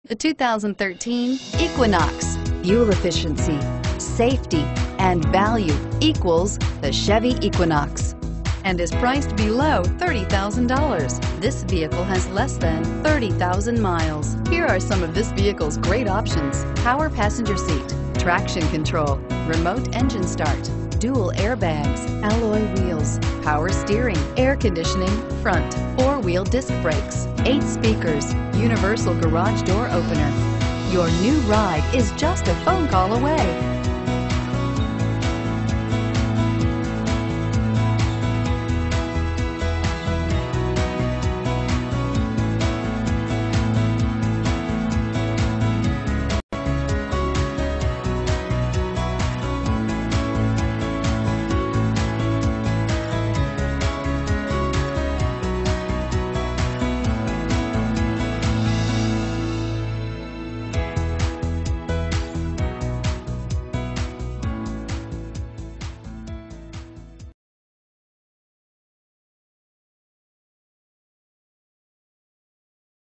The 2013 Equinox. Fuel efficiency, safety, and value equals the Chevy Equinox and is priced below $30,000. This vehicle has less than 30,000 miles. Here are some of this vehicle's great options: power passenger seat, traction control, remote engine start, dual airbags, alloy wheels, power steering, air conditioning, front, four-wheel disc brakes, 8 speakers, universal garage door opener. Your new ride is just a phone call away.